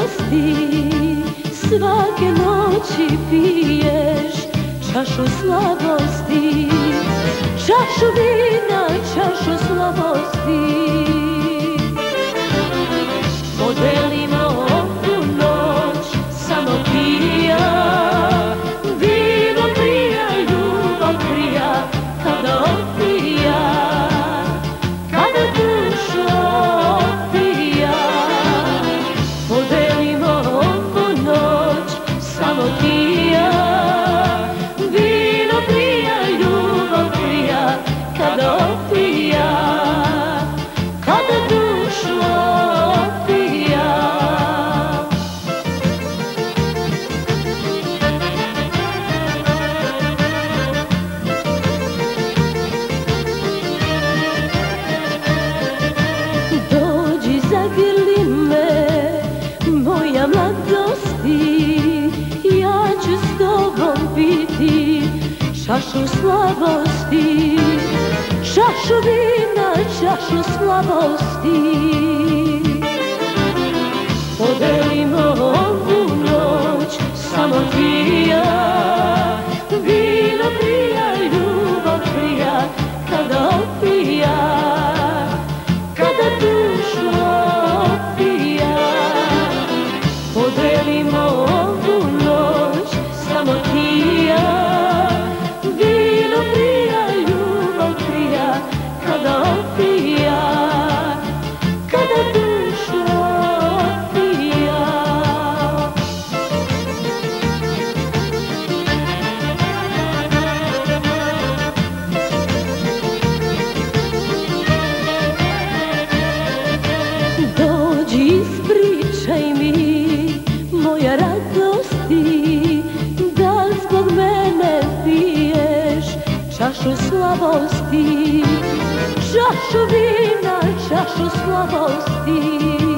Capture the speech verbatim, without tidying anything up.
radosti, svake noći piješ čašu slabosti, čašu vina, čašu slabosti. Podelimo ovu noć samo ti i ja, vino prija, ljubav prija, kada opija, kada duša opija. Podelimo ovu noć samo ti i ja, vino prija, ljubav prija, kada opija, kada duša opija. Dođi, zagrli me, moja mladosti, ja ću s tobom piti čašu slabosti, čašu vina, čašu slabosti. Podelimo ovu noć samo ti i ja, vino prija, ljubav prija, kada opija, kada duša opija. Podelimo ovu noć samo ti i ja, vino prija, ljubav prija, kada opija, kada duša opija. Dođi, ispričaj mi, moja radosti, da zbog mene piješ čašu slabosti, čašu vina, čašu slabosti.